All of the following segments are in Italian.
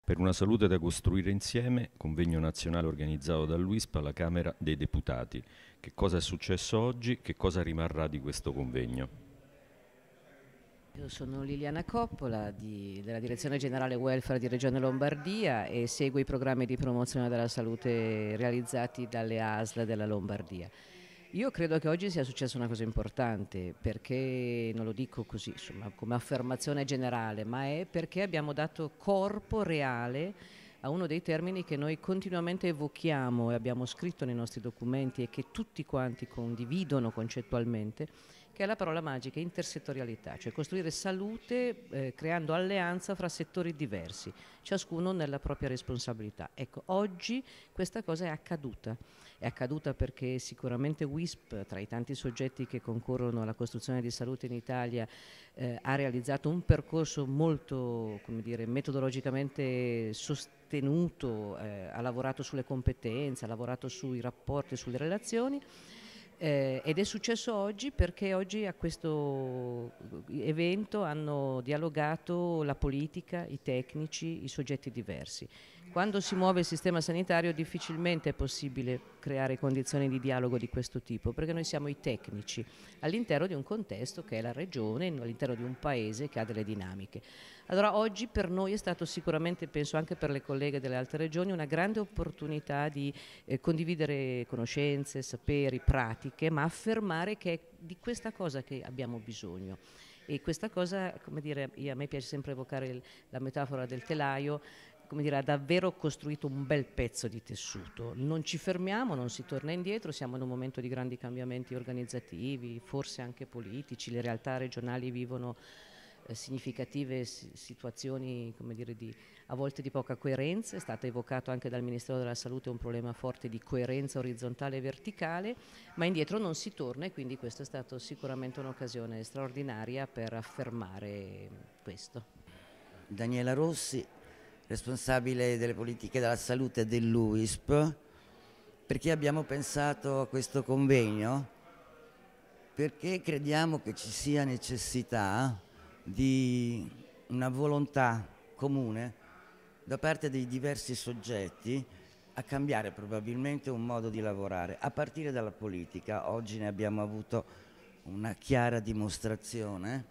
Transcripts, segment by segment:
Per una salute da costruire insieme, convegno nazionale organizzato dall'UISP alla Camera dei Deputati. Che cosa è successo oggi? Che cosa rimarrà di questo convegno? Io sono Liliana Coppola della Direzione Generale Welfare di Regione Lombardia e seguo i programmi di promozione della salute realizzati dalle ASL della Lombardia. Io credo che oggi sia successa una cosa importante perché, non lo dico così insomma, come affermazione generale, ma è perché abbiamo dato corpo reale a uno dei termini che noi continuamente evochiamo e abbiamo scritto nei nostri documenti e che tutti quanti condividono concettualmente, che è la parola magica intersettorialità, cioè costruire salute creando alleanza fra settori diversi, ciascuno nella propria responsabilità. Ecco, oggi questa cosa è accaduta perché sicuramente WISP, tra i tanti soggetti che concorrono alla costruzione di salute in Italia, ha realizzato un percorso molto, come dire, metodologicamente sostenuto, ha lavorato sulle competenze, ha lavorato sui rapporti, sulle relazioni. Ed è successo oggi perché oggi a questo evento hanno dialogato la politica, i tecnici, i soggetti diversi. Quando si muove il sistema sanitario difficilmente è possibile creare condizioni di dialogo di questo tipo, perché noi siamo i tecnici all'interno di un contesto che è la regione, all'interno di un paese che ha delle dinamiche. Allora oggi per noi è stato sicuramente, penso anche per le colleghe delle altre regioni, una grande opportunità di condividere conoscenze, saperi, pratiche, ma affermare che è di questa cosa che abbiamo bisogno. E questa cosa, come dire, a me piace sempre evocare la metafora del telaio, come dire, ha davvero costruito un bel pezzo di tessuto. Non ci fermiamo, non si torna indietro, siamo in un momento di grandi cambiamenti organizzativi, forse anche politici, le realtà regionali vivono significative situazioni, come dire, a volte di poca coerenza. È stato evocato anche dal Ministero della Salute un problema forte di coerenza orizzontale e verticale, ma indietro non si torna e quindi questa è stata sicuramente un'occasione straordinaria per affermare questo. Daniela Rossi, responsabile delle politiche della salute dell'UISP. Perché abbiamo pensato a questo convegno? Perché crediamo che ci sia necessità di una volontà comune da parte dei diversi soggetti a cambiare probabilmente un modo di lavorare, a partire dalla politica. Oggi ne abbiamo avuto una chiara dimostrazione,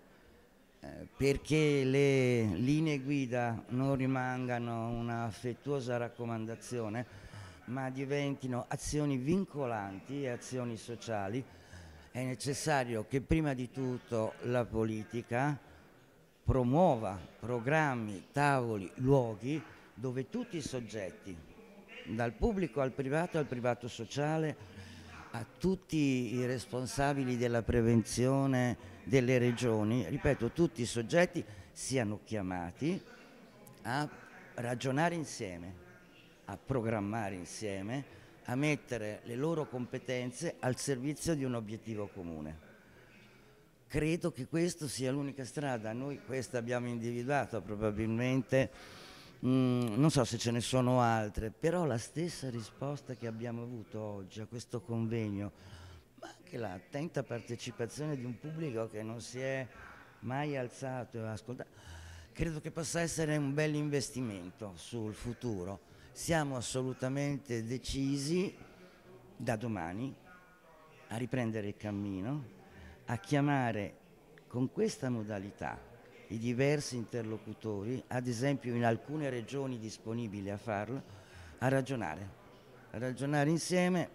perché le linee guida non rimangano una affettuosa raccomandazione, ma diventino azioni vincolanti e azioni sociali. È necessario che prima di tutto la politica promuova programmi, tavoli, luoghi dove tutti i soggetti, dal pubblico al privato sociale, a tutti i responsabili della prevenzione delle regioni, ripeto, tutti i soggetti siano chiamati a ragionare insieme, a programmare insieme, a mettere le loro competenze al servizio di un obiettivo comune. Credo che questa sia l'unica strada, noi questa abbiamo individuato probabilmente, non so se ce ne sono altre, però la stessa risposta che abbiamo avuto oggi a questo convegno, ma anche l'attenta partecipazione di un pubblico che non si è mai alzato e ascoltato, credo che possa essere un bel investimento sul futuro. Siamo assolutamente decisi da domani a riprendere il cammino, a chiamare con questa modalità i diversi interlocutori, ad esempio in alcune regioni disponibili a farlo, a ragionare insieme,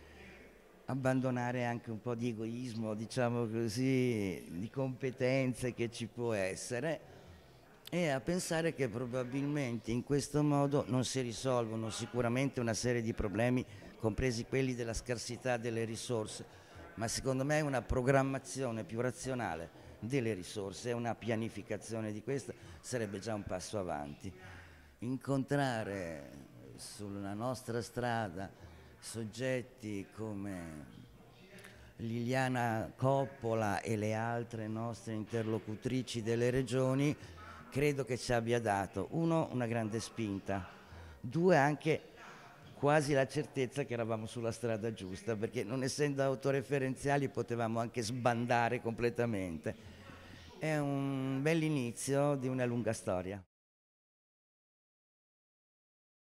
abbandonare anche un po' di egoismo, diciamo così, di competenze che ci può essere, e a pensare che probabilmente in questo modo non si risolvono sicuramente una serie di problemi, compresi quelli della scarsità delle risorse, ma secondo me una programmazione più razionale delle risorse e una pianificazione di questa sarebbe già un passo avanti. Incontrare sulla nostra strada soggetti come Liliana Coppola e le altre nostre interlocutrici delle regioni credo che ci abbia dato, uno, una grande spinta, due, anche quasi la certezza che eravamo sulla strada giusta, perché non essendo autoreferenziali potevamo anche sbandare completamente. È un bell'inizio di una lunga storia.